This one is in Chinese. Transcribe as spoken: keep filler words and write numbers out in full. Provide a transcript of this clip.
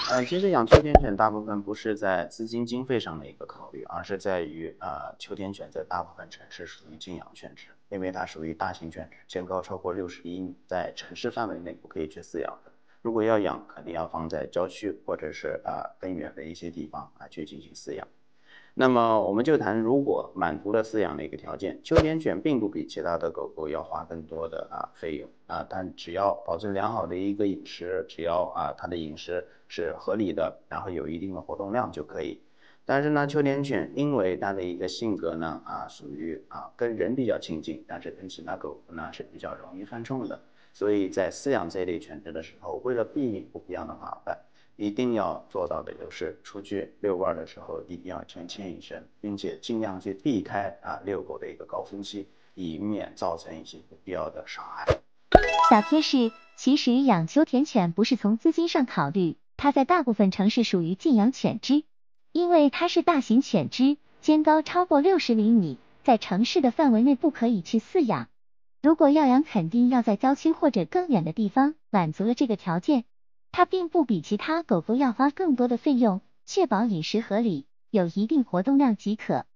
呃，其实养秋田犬大部分不是在资金经费上的一个考虑，而是在于呃，秋田犬在大部分城市属于禁养犬只，因为它属于大型犬只，身高超过六十厘米，在城市范围内不可以去饲养的。如果要养，肯定要放在郊区或者是呃更远的一些地方啊去进行饲养。那么我们就谈，如果满足了饲养的一个条件，秋田犬并不比其他的狗狗要花更多的啊费用啊，但只要保证良好的一个饮食，只要啊它的饮食是合理的，然后有一定的活动量就可以。但是呢，秋田犬因为它的一个性格呢啊属于啊跟人比较亲近，但是跟其他狗狗呢是比较容易犯冲的，所以在饲养这类犬只的时候，为了避免不必要的麻烦，一定要做到的就是出去遛弯的时候一定要全牵一绳，并且尽量去避开啊遛狗的一个高峰期，以免造成一些不必要的伤害。 小贴士，其实养秋田犬不是从资金上考虑，它在大部分城市属于禁养犬只，因为它是大型犬只，肩高超过六十厘米，在城市的范围内不可以去饲养。如果要养，肯定要在郊区或者更远的地方，满足了这个条件，它并不比其他狗狗要花更多的费用，确保饮食合理，有一定活动量即可。